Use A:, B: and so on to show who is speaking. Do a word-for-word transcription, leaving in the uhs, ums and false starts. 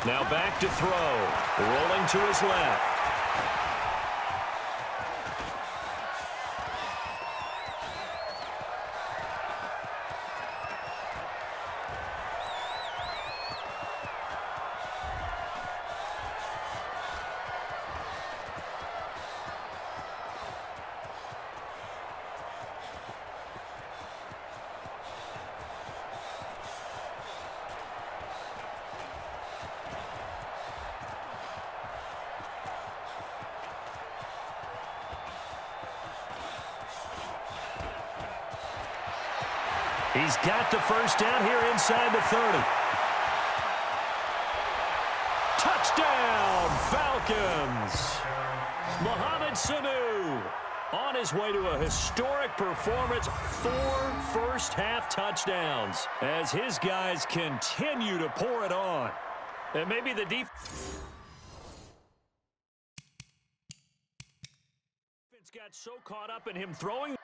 A: Now back to throw. Rolling to his left. He's got the first down here inside the thirty. Touchdown, Falcons! Mohamed Sanu on his way to a historic performance, four first-half touchdowns as his guys continue to pour it on. And maybe the defense got so caught up in him throwing.